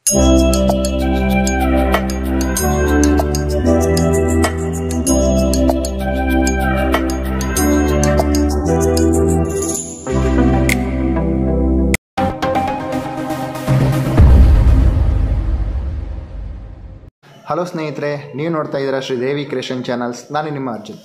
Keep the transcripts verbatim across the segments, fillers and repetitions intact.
Hello ಸ್ನೇಹಿತರೆ, ನೀವು ನೋಡ್ತಾ ಇದ್ದೀರಾ ಶ್ರೀದೇವಿ ಕ್ರಿಯೇಷನ್ ಚಾನಲ್ಸ್. ನಾನು ನಿಮ್ಮ ಅರ್ಜುನ್.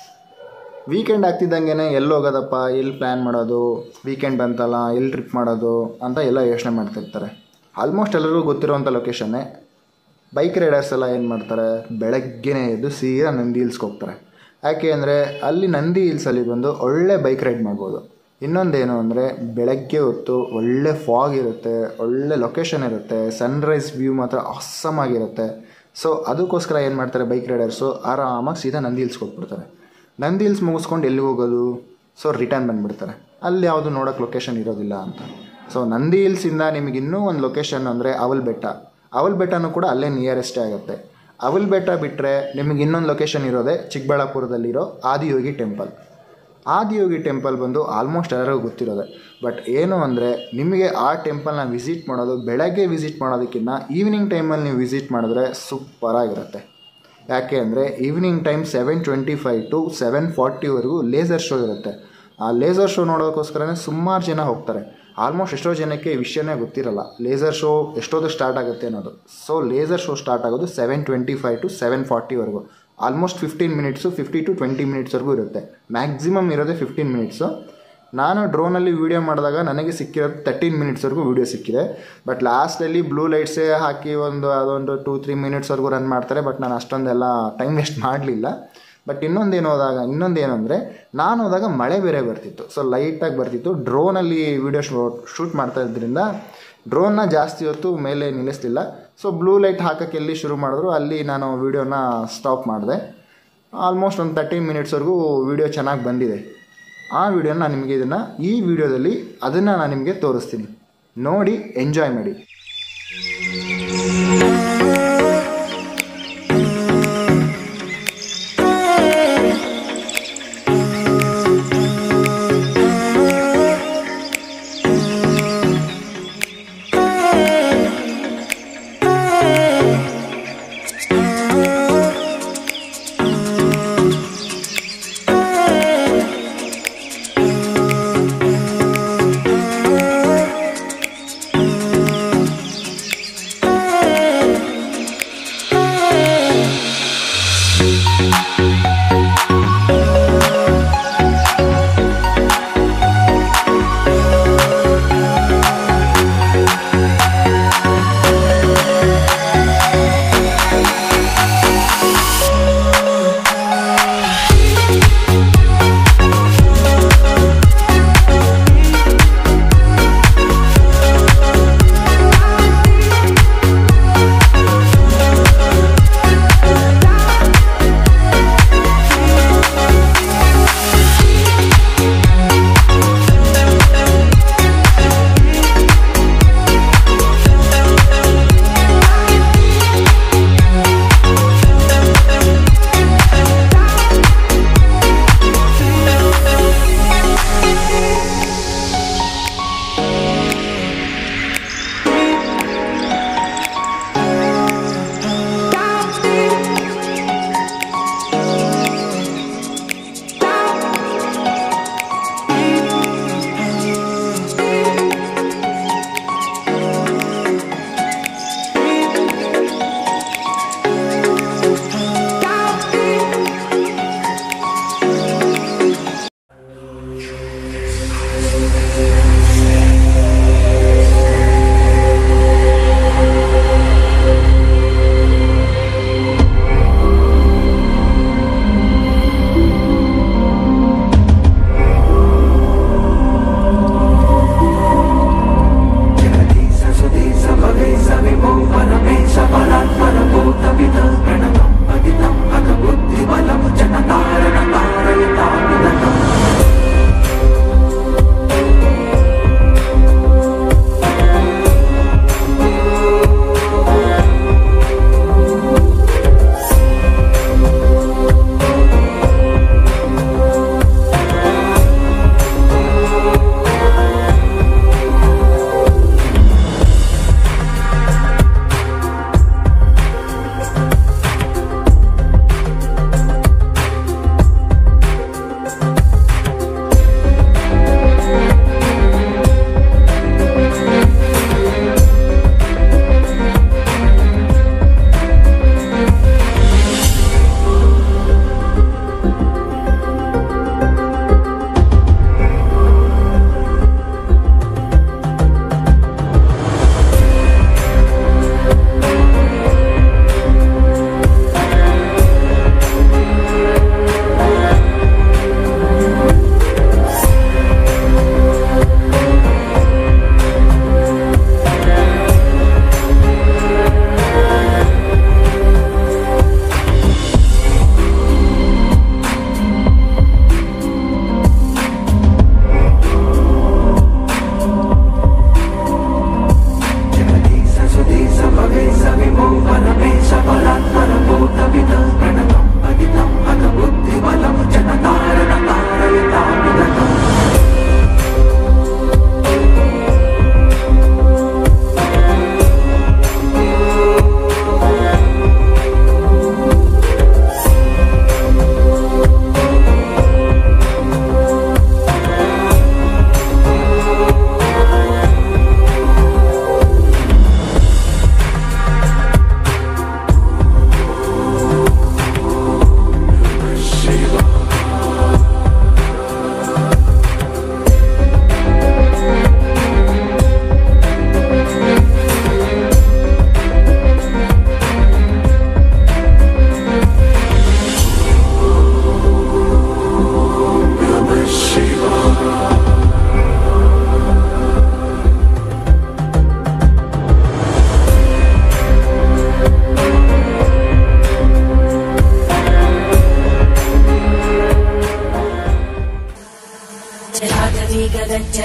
ವೀಕೆಂಡ್ ಆಗ್ತಿದ್ದಂಗೆ ಎಲ್ಲಿ ಹೋಗೋದಪ್ಪ, ಎಲ್ಲಿ ಪ್ಲ್ಯಾನ್ ಮಾಡೋದು, ವೀಕೆಂಡ್ ಬಂತಲ್ಲ ಎಲ್ಲಿ ಟ್ರಿಪ್ ಮಾಡೋದು ಅಂತ ಎಲ್ಲ ಯೋಚನೆ ಮಾಡ್ತಿರ್ತಾರೆ. ಆಲ್ಮೋಸ್ಟ್ ಎಲ್ಲರಿಗೂ ಗೊತ್ತಿರೋವಂಥ ಲೊಕೇಶನ್ನೇ. ಬೈಕ್ ರೈಡರ್ಸ್ ಎಲ್ಲ ಏನು ಮಾಡ್ತಾರೆ, ಬೆಳಗ್ಗೆನೇ ಎದ್ದು ಸೀದಾ ನಂದಿ ಹಿಲ್ಸ್ಗೆ ಹೋಗ್ತಾರೆ. ಯಾಕೆ ಅಂದರೆ ಅಲ್ಲಿ ನಂದಿ ಹಿಲ್ಸಲ್ಲಿ ಬಂದು ಒಳ್ಳೆ ಬೈಕ್ ರೈಡ್ ಮಾಡ್ಬೋದು. ಇನ್ನೊಂದೇನು ಅಂದರೆ ಬೆಳಗ್ಗೆ ಹೊತ್ತು ಒಳ್ಳೆ ಫಾಗ್ ಇರುತ್ತೆ, ಒಳ್ಳೆ ಲೊಕೇಶನ್ ಇರುತ್ತೆ, ಸನ್ರೈಸ್ ವ್ಯೂ ಮಾತ್ರ ಆಸಮ್ ಆಗಿರುತ್ತೆ. ಸೊ ಅದಕ್ಕೋಸ್ಕರ ಏನು ಮಾಡ್ತಾರೆ ಬೈಕ್ ರೈಡರ್ಸು, ಆರಾಮಾಗಿ ಸೀದಾ ನಂದಿ ಹಿಲ್ಸ್ಗೆ ಹೋಗ್ಬಿಡ್ತಾರೆ. ನಂದಿ ಹಿಲ್ಸ್ ಮುಗಿಸ್ಕೊಂಡು ಎಲ್ಲಿಗೆ ಹೋಗೋದು, ಸೊ ರಿಟರ್ನ್ ಬಂದುಬಿಡ್ತಾರೆ. ಅಲ್ಲಿ ಯಾವುದು ನೋಡೋಕ್ಕೆ ಲೊಕೇಶನ್ ಇರೋದಿಲ್ಲ ಅಂತ. ಸೊ ನಂದಿ ಹಿಲ್ಸಿಂದ ನಿಮಗೆ ಇನ್ನೂ ಒಂದು ಲೊಕೇಶನ್ ಅಂದರೆ ಅವಲ್ ಬೆಟ್ಟ. ಅವಲ್ ಬೆಟ್ಟನೂ ಕೂಡ ಅಲ್ಲೇ ನಿಯರೆಸ್ಟೇ ಆಗುತ್ತೆ. ಅವಲ್ ಬೆಟ್ಟ ಬಿಟ್ಟರೆ ನಿಮಗೆ ಇನ್ನೊಂದು ಲೊಕೇಶನ್ ಇರೋದೇ ಚಿಕ್ಕಬಳ್ಳಾಪುರದಲ್ಲಿರೋ ಆದಿಯೋಗಿ ಟೆಂಪಲ್. ಆದಿಯೋಗಿ ಟೆಂಪಲ್ ಬಂದು ಆಲ್ಮೋಸ್ಟ್ ಎಲ್ಲರಿಗೂ ಗೊತ್ತಿರೋದೆ. ಬಟ್ ಏನು ಅಂದರೆ ನಿಮಗೆ ಆ ಟೆಂಪಲ್ನ ವಿಸಿಟ್ ಮಾಡೋದು ಬೆಳಗ್ಗೆ ವಿಸಿಟ್ ಮಾಡೋದಕ್ಕಿಂತ ಈವ್ನಿಂಗ್ ಟೈಮಲ್ಲಿ ನೀವು ವಿಸಿಟ್ ಮಾಡಿದ್ರೆ ಸೂಪರಾಗಿರುತ್ತೆ. ಯಾಕೆ ಅಂದರೆ evening time seven twenty five to seven ಫಾರ್ಟಿವರೆಗೂ ಲೇಸರ್ ಶೋ ಇರುತ್ತೆ. ಆ ಲೇಸರ್ ಶೋ ನೋಡೋಕ್ಕೋಸ್ಕರನೇ ಸುಮಾರು ಜನ ಹೋಗ್ತಾರೆ. ಆಲ್ಮೋಸ್ಟ್ ಎಷ್ಟೋ ಜನಕ್ಕೆ ಈ ವಿಷಯನೇ ಗೊತ್ತಿರಲ್ಲ, ಲೇಸರ್ ಶೋ ಎಷ್ಟೊತ್ತು ಸ್ಟಾರ್ಟ್ ಆಗುತ್ತೆ ಅನ್ನೋದು. ಸೊ ಲೇಸರ್ ಶೋ ಸ್ಟಾರ್ಟ್ ಆಗೋದು seven twenty five to seven ಫಾರ್ಟಿವರೆಗೂ. Almost fifteen minutes fifty to twenty ಮಿನಿಟ್ಸ್ವರೆಗೂ ಇರುತ್ತೆ. ಮ್ಯಾಕ್ಸಿಮಮ್ ಇರೋದೇ ಫಿಫ್ಟೀನ್ ಮಿನಿಟ್ಸು. ನಾನು ಡ್ರೋನಲ್ಲಿ ವೀಡಿಯೋ ಮಾಡಿದಾಗ ನನಗೆ ಸಿಕ್ಕಿರೋದು ತರ್ಟೀನ್ ಮಿನಿಟ್ಸ್ವರೆಗೂ ವೀಡಿಯೋ ಸಿಕ್ಕಿದೆ. ಬಟ್ ಲಾಸ್ಟಲ್ಲಿ ಬ್ಲೂ ಲೈಟ್ಸೇ ಹಾಕಿ ಒಂದು ಅದೊಂದು ಟೂ ತ್ರೀ ಮಿನಿಟ್ಸ್ವರೆಗೂ ರನ್ ಮಾಡ್ತಾರೆ. ಬಟ್ ನಾನು ಅಷ್ಟೊಂದೆಲ್ಲ ಟೈಮ್ ವೇಸ್ಟ್ ಮಾಡಲಿಲ್ಲ. ಬಟ್ ಇನ್ನೊಂದೇನು ಹೋದಾಗ ಇನ್ನೊಂದೇನು ಅಂದರೆ ನಾನು ಹೋದಾಗ ಮಳೆ ಬೇರೆ ಬರ್ತಿತ್ತು. ಸೊ ಲೈಟಾಗಿ ಬರ್ತಿತ್ತು. ಡ್ರೋನಲ್ಲಿ ವೀಡಿಯೋ ಶೂ ಶೂಟ್ ಮಾಡ್ತಾ ಇದ್ದರಿಂದ ಡ್ರೋನ್ನ ಜಾಸ್ತಿ ಹೊತ್ತು ಮೇಲೆ ನಿಲ್ಲಿಸಲಿಲ್ಲ. ಸೊ ಬ್ಲೂ ಲೈಟ್ ಹಾಕೋಕ್ಕೆ ಎಲ್ಲಿ ಶುರು ಮಾಡಿದ್ರು ಅಲ್ಲಿ ನಾನು ವೀಡಿಯೋನ ಸ್ಟಾಪ್ ಮಾಡಿದೆ. ಆಲ್ಮೋಸ್ಟ್ ಒಂದು ತರ್ಟೀನ್ ಮಿನಿಟ್ಸ್ವರೆಗೂ ವೀಡಿಯೋ ಚೆನ್ನಾಗಿ ಬಂದಿದೆ. ಆ ವಿಡಿಯೋನ ನಾನು ನಿಮಗೆ ಇದನ್ನು ಈ ವಿಡಿಯೋದಲ್ಲಿ ಅದನ್ನು ನಾನು ನಿಮಗೆ ತೋರಿಸ್ತೀನಿ. ನೋಡಿ ಎಂಜಾಯ್ ಮಾಡಿ.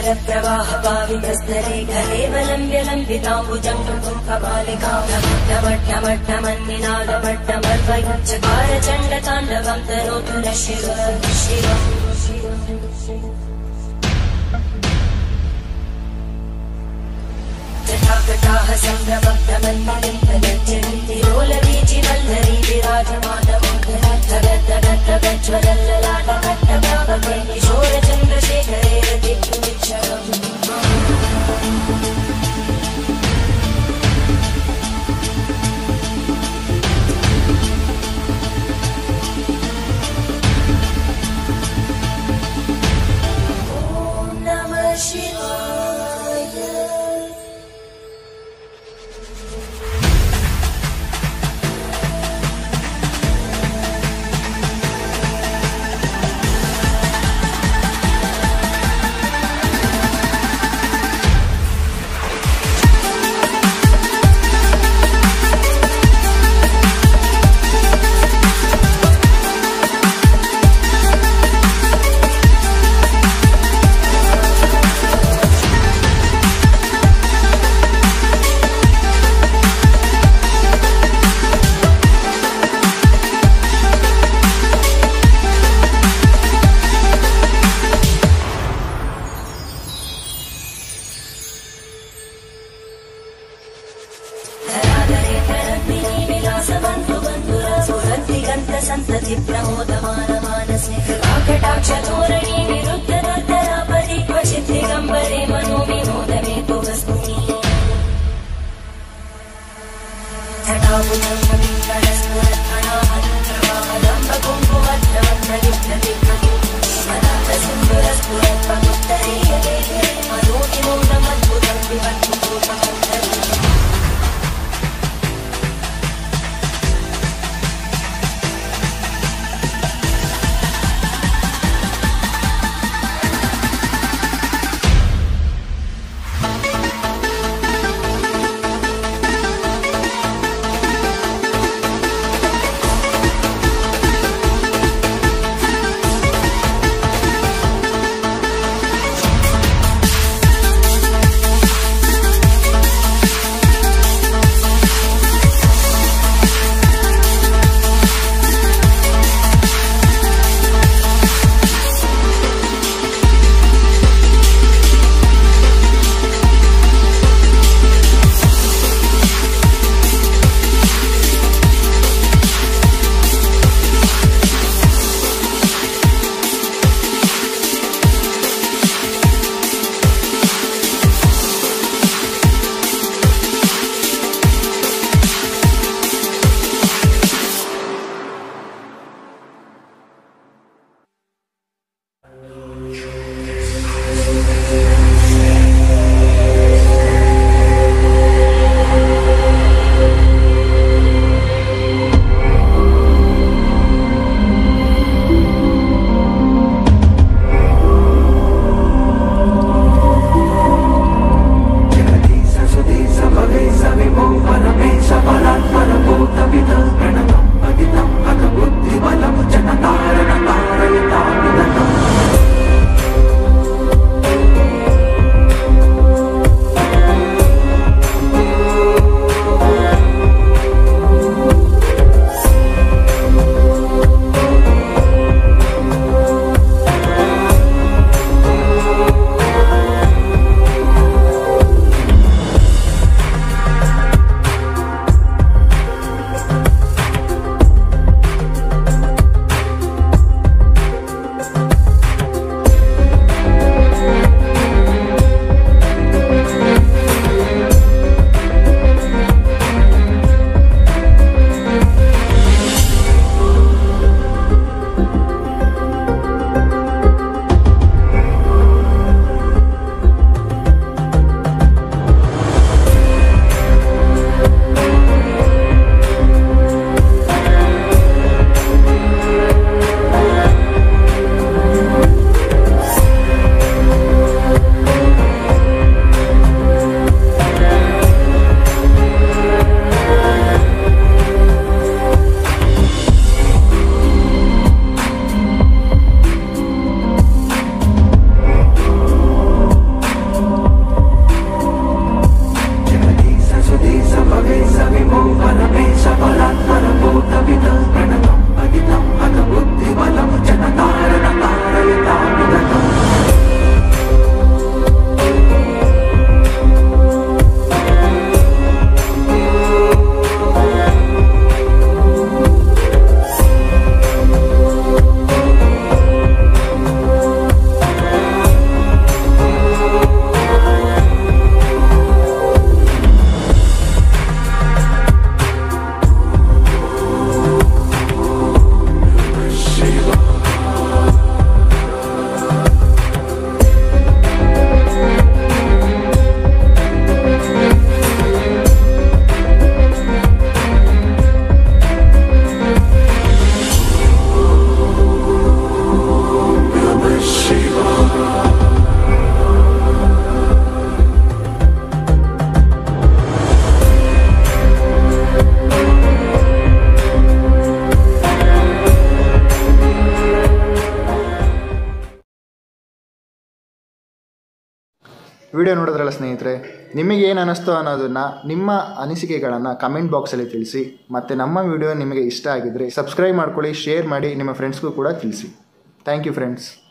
प्रवाह पावितस्तरे कलेवलम्ब्य लम्बिताम्बुजं कुम्भमालिका नमट्टमट्टमन्निनादमट्टमर्वयुच्चकार चण्डताण्डवं तनोतु न शिव शिव जटाकटाः सम्भ्रमब्धमन्निलिम्पलज्जन्ति लोलवीचि वल्लरी विराजमानमोघरद्धगद्धगद्धगज्ज्वलल्ललाटकट्टभावके किशोरचन्द्रशेखरे रतिक्षुमिच्छरम् ॐ नमः शिवाय। संतति प्रमोदमान मानसे कृपाकटाक्षधोरणी विरुद्ध दुर्धरापरि क्वचित् दिगम्बरे मनो विनोदमे तु वस्तुनि जटाभुजं कविकरस्फुरत्कणामनुप्रवाहदम्ब कुङ्कुमद्रवन्नलिप्यतिप्रतिमनाथसिन्दुरस्फुरत्पमुत्तरे यदे मनो विनोदमद्भुतं विवद्भूतमन्तरे ವಿಡಿಯೋ ನೋಡಿದ್ರಲ್ಲ ಸ್ನೇಹಿತರೆ, ನಿಮಗೆ ಏನು ಅನ್ನಿಸ್ತೋ ಅನ್ನೋದನ್ನು ನಿಮ್ಮ ಅನಿಸಿಕೆಗಳನ್ನು ಕಮೆಂಟ್ ಬಾಕ್ಸಲ್ಲಿ ತಿಳಿಸಿ. ಮತ್ತು ನಮ್ಮ ವಿಡಿಯೋ ನಿಮಗೆ ಇಷ್ಟ ಆಗಿದ್ದರೆ ಸಬ್ಸ್ಕ್ರೈಬ್ ಮಾಡ್ಕೊಳ್ಳಿ, ಶೇರ್ ಮಾಡಿ, ನಿಮ್ಮ ಫ್ರೆಂಡ್ಸ್ಗೂ ಕೂಡ ತಿಳಿಸಿ. Thank you friends.